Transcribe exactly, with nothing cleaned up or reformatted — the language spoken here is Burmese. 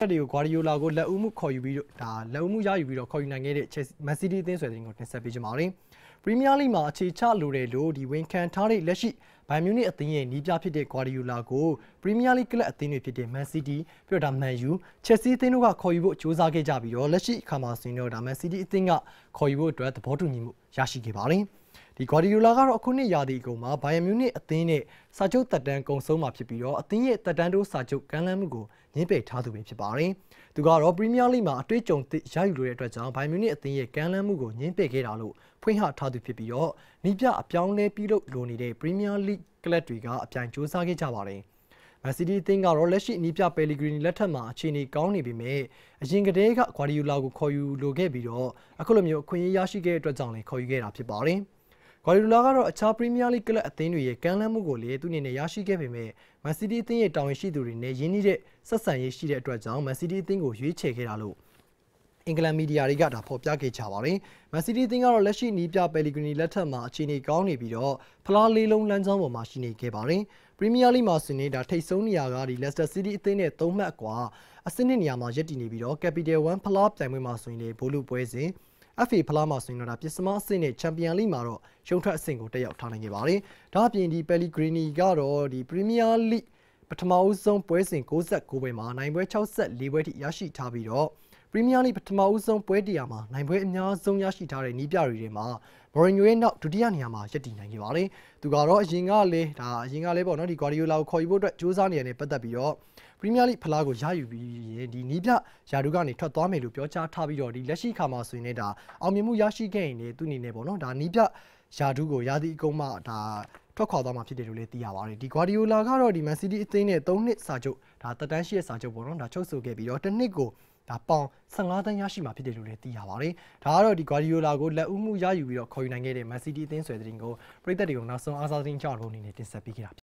ဒီကို Guardiola ကိုလက်ဦးမှုခေါ်ယူပြီးဒါလက်ဦးမှုရယူပြီးတော့ခေါ်ယူနိုင်ခဲ့တဲ့ Man City အသင်းဆွဲတဲ့တင်ကိုတင်ဆက်ပေးကြပါမယ်။ Premier League မှာအခြေချလိုတယ်လို့ဒီဝန်ခံထားတဲ့လက်ရှိ Bayern Munich အသင်းရဲ့နီးပြဖြစ်တဲ့ Guardiola ကို Premier League ကလပ်အသင်းတွေဖြစ်တဲ့ Man City ပြီးတော့ဒါ Man U, Chelsea အသင်းတို့ကခေါ်ယူဖို့ကြိုးစားခဲ့ကြပြီးတော့လက်ရှိအခါမှာဆိုရင်တော့ဒါ Man City အသင်းကခေါ်ယူဖို့အတွက်သဘောတူညီမှုရရှိခဲ့ပါတယ်။ဒီ Guardiola ကတော့အခုနှစ်ရာသီအကုန်မှာ Bayern Munich အသင်းနဲ့စာချုပ်သက်တမ်းကုန်ဆုံးမှာဖြစ်ပြီးတော့အသင်းရဲ့သက်တမ်းတိုးစာချုပ်ကမ်းလှမ်းမှုကိုညှင်းပယ်ထားသူပဲဖြစ်ပါတယ်။သူကတော့ Premier League မှာအတွေ့အကြုံရယူလိုတဲ့အတွက်ကြောင့် Bayern Munich အသင်းရဲ့ကမ်းလှမ်းမှုကိုညှင်းပယ်ခဲ့တာလို့ဖွင့်ဟထားသူဖြစ်ပြီးတော့နီးပြအပြောင်းလဲပြုလုပ်လိုနေတဲ့ Premier League ကလပ်တွေကအပြိုင်စူးစမ်းခဲ့ကြပါတယ်။ Man City အသင်းကတော့လက်ရှိနီးပြ Pellegrini လက်ထက်မှာအခြေအနေကောင်းနေပေမဲ့အရင်ကတည်းက Guardiola ကိုခေါ်ယူလိုခဲ့ပြီးတော့အခုလိုမျိုးအခွင့်အရေးရရှိခဲ့တဲ့အတွက်ကြောင့်လည်းခေါ်ယူခဲ့တာဖြစ်ပါတယ်။ Guardiola ကတော့အခြား Premier League ကလပ်အသင်းတွေရဲ့ကမ်းလှမ်းမှုကိုလည်းသူအနေနဲ့ရရှိခဲ့ပေမဲ့ Man City အသင်းရဲ့တာဝန်ရှိသူတွေနဲ့ရင်းနှီးတဲ့ဆက်ဆံရေးရှိတဲ့အတွက်ကြောင့် Man City အသင်းကိုရွေးချယ်ခဲ့တာလို့အင်္ဂလန်မီဒီယာတွေကဒါဖော်ပြခဲ့ကြပါတယ်။ Man City အသင်းကတော့လက်ရှိနီးပြ Pellegrini လက်ထက်မှာအခြေအနေကောင်းနေပြီးတော့ဖလားလေးလုံးလမ်းကြောင်းပေါ်မှာရှိနေခဲ့ပါတယ်။ Premier League မှာဆိုနေတာထိပ်ဆုံးနေရာကဒီ Leicester City အသင်းနဲ့သုံးမှတ်အကွာအဆင့်နှစ်နေရာမှာရပ်တည်နေပြီးတော့ Capital One ဖလားပြိုင်ပွဲမှာဆိုရင်လေဘိုးလူပွဲစဉ် F A ဖလားမှာဆိုရင်တော့ဒါပစ္စမအဆင့်နဲ့ Champion League မှာတော့ရှုံးထွက်အဆင့်ကိုတက်ရောက်ထားနိုင်ခဲ့ပါတယ်။ဒါအပြင်ဒီ Pellegrini ကတော့ဒီ Premier League ပထမဦးဆုံးပွဲစဉ်၉၉ပွဲမှာနိုင်ပွဲ၆၄ပွဲထိရရှိထားပြီးတော့ Premier League ပထမဦးဆုံးပွဲတရားမှာနိုင်ပွဲအများဆုံးရရှိထားတဲ့နီးပြတွေထဲမှာ Mourinho ရဲ့နောက်ဒုတိယနေရာမှာရပ်တည်နိုင်ခဲ့ပါတယ်။သူကတော့အရင်ကလည်းဒါအရင်ကလည်းပေါ့နော်ဒီ Guardiola ကိုခေါ်ယူဖို့အတွက်ကြိုးစားနေရတဲ့ပတ်သက်ပြီးတော့ Premier League ဖလားကိုရယူပြီးရင်ဒီနီးပြယာဒူကနေထွက်သွားမယ်လို့ပြောကြားထားပြီးတော့ဒီလက်ရှိခါမှာဆိုရင်လည်းဒါအောင်မြင်မှုရရှိခဲ့ရင်လည်းသူအနေနဲ့ပေါ့နော်ဒါနီးပြယာဒူကိုရာသီအကုန်မှဒါထွက်ခွာသွားမှာဖြစ်တယ်လို့လည်းသိရပါတယ်။ဒီ Guardiola ကတော့ဒီ Man City အသင်းနဲ့သုံးနှစ်စာချုပ်ဒါတက်တန်းရှိတဲ့စာချုပ်ပေါ့နော်ဒါချုပ်ဆိုခဲ့ပြီးတော့တစ်နှစ်ကိုဒါပေါင်ဆယ့်ငါးသန်းရရှိမှာဖြစ်တယ်လို့လည်းသိရပါတယ်။ဒါကတော့ဒီ Guardiola ကိုလက်ဦးမှုရယူပြီးတော့ခေါ်ယူနိုင်ခဲ့တဲ့ Man City အသင်းဆွဲတဲ့တင်ကိုပြည်သက်တွေကိုနောက်ဆုံးအားစားသတင်းကြောင်းပုံအနေနဲ့တင်ဆက်ပေးခဲ့တာ